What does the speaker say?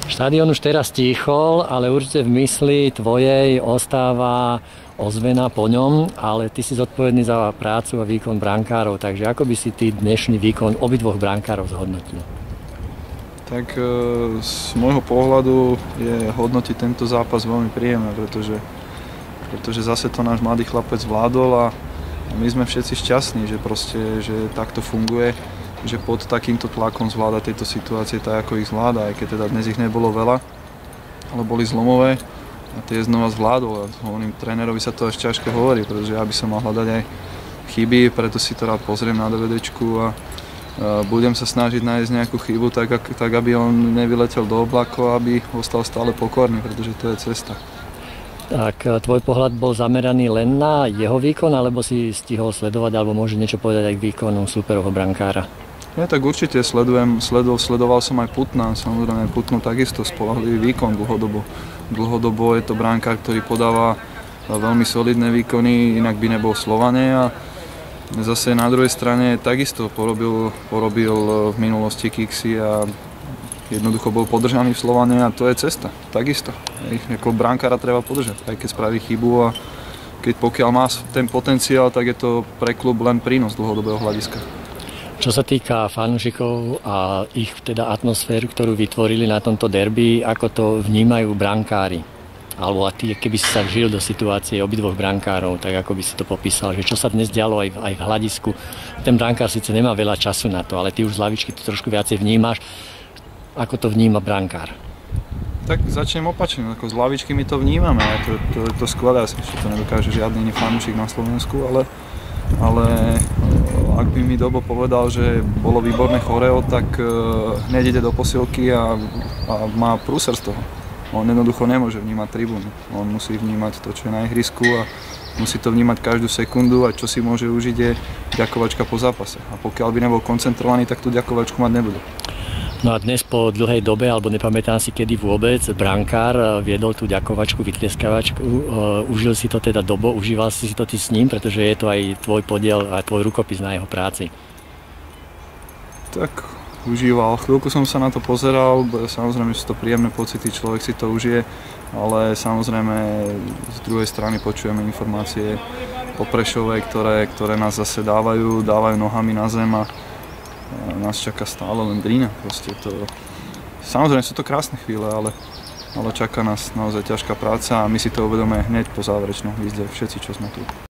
Štadión už teraz tichol, ale určite v mysli tvojej ostáva ozvena po ňom, ale ty si zodpovedný za prácu a výkon brankárov, takže ako by si ty dnešný výkon obidvoch brankárov zhodnotil? Tak z môjho pohľadu je hodnotiť tento zápas veľmi príjemné, pretože zase to náš mladý chlapec zvládol a my sme všetci šťastní, že takto funguje, že pod takýmto tlakom zvláda tieto situácie tak, ako ich zvláda, aj keď teda dnes ich nebolo veľa, ale boli zlomové a tie znova zvládol. A hovorím, trénerovi sa to až ťažko hovorí, pretože ja by som mal hľadať aj chyby, preto si to rád pozriem na DVDčku a budem sa snažiť nájsť nejakú chybu, tak aby on nevyletel do oblakov, aby ostal stále pokorný, pretože to je cesta. Tak tvoj pohľad bol zameraný len na jeho výkon, alebo si stihol sledovať, alebo môže niečo povedať aj k výkonu súperovho brankára? Ja tak určite sledoval som aj Putna, samozrejme Putnu takisto spoľahlivý výkon dlhodobo. Dlhodobo je to brankár, ktorý podáva veľmi solidné výkony, inak by nebol v Slovane a zase na druhej strane takisto porobil v minulosti kiksy a jednoducho bol podržaný v Slovane a to je cesta, takisto. Ako brankára treba podržať, aj keď spraví chybu a pokiaľ má ten potenciál, tak je to pre klub len prínos dlhodobého hľadiska. Čo sa týka fanúšikov a ich teda atmosféru, ktorú vytvorili na tomto derby, ako to vnímajú brankári? Alebo a ty, keby si sa žil do situácie obidvoch brankárov, tak ako by si to popísal, že čo sa dnes dialo aj v hľadisku. Ten brankár síce nemá veľa času na to, ale ty už z lavičky to trošku viacej vnímaš. Ako to vníma brankár? Tak začnem opačne, ako z lavičky my to vnímame, to je to skvelé, asi to nedokáže žiadny iný fanúšik na Slovensku, ale ak by mi Dobo povedal, že bolo výborné choreo, tak hneď ide do posilky a má prúser z toho. On jednoducho nemôže vnímať tribúnu, on musí vnímať to, čo je na ihrisku a musí to vnímať každú sekundu a čo si môže užiť je ďakovačka po zápase. A pokiaľ by nebol koncentrovaný, tak tú ďakovačku mať nebude. No a dnes po dlhej dobe, alebo nepamätám si kedy vôbec, brankár viedol tú ďakovačku, vytlieskavačku. Užil si to teda Dobo, užíval si to ty s ním, pretože je to aj tvoj podiel, aj tvoj rukopis na jeho práci. Tak užíval. Chvíľku som sa na to pozeral, samozrejme sú to príjemné pocity, človek si to užije, ale samozrejme z druhej strany počujeme informácie o Prešove, ktoré nás zase dávajú nohami na zem a nás čaká stále len drina. Samozrejme sú to krásne chvíle, ale čaká nás naozaj ťažká práca a my si to uvedomíme hneď po záverečnom výzde, všetci, čo sme tu.